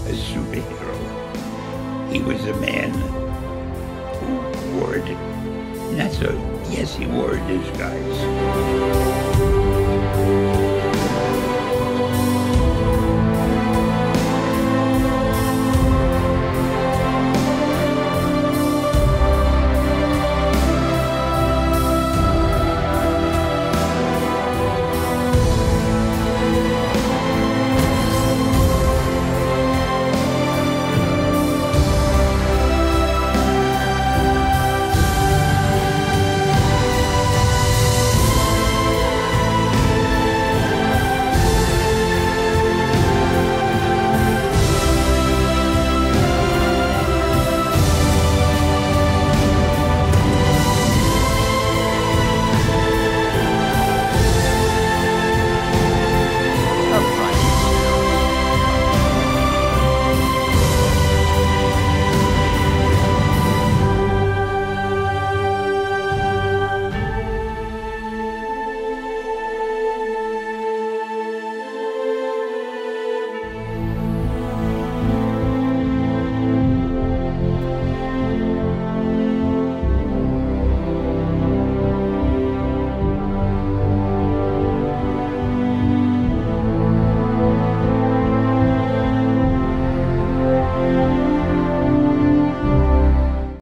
a superhero. He was a man who wore it. Not so, yes, he wore a disguise.